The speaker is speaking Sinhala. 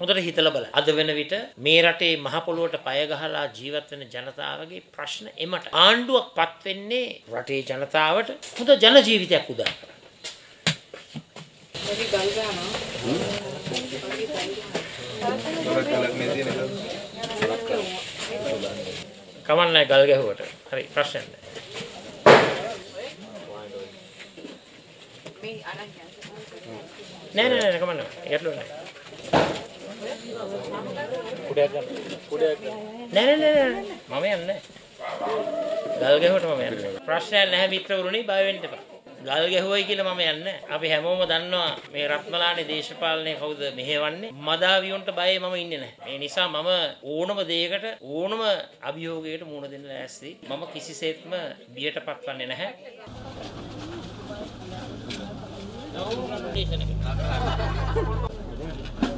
හොඳට හිතලා බලන්න. අද වෙන විට මේ රටේ මහ පොළොවට පය ගහලා ජීවත් වෙන ජනතාවගේ ප්‍රශ්න එමට. ආණ්ඩුවක්පත් වෙන්නේ රටේ ජනතාවට හොඳ ජන ජීවිතයක් උදා කරන්න. වැඩි ගල් ගන්නවා. කමන්නයි ගල් ගැහුවට. හරි ප්‍රශ්නයක් නැහැ. මේ අරන් නෑ කමන්න. ඒකලෝ නෑ. කුඩයක් ගන්න. නෑ මම යන්නේ. ගල් ගැහුවට මම යන්නේ. ප්‍රශ්නයක් නැහැ මිත්‍රවරුනි බය වෙන්න එපා. ගල් ගැහුවයි කියලා මම යන්නේ. අපි හැමෝම දන්නවා මේ රත්මලානේ දේශපාලනේ කවුද මෙහෙවන්නේ. මදාවියොන්ට බයයි මම ඉන්නේ නැහැ. ඒ නිසා මම ඕනම දෙයකට ඕනම අභියෝගයකට මුහුණ දෙන්න ලෑස්ති. මම කිසිසේත්ම බියට පත්වන්නේ නැහැ. No,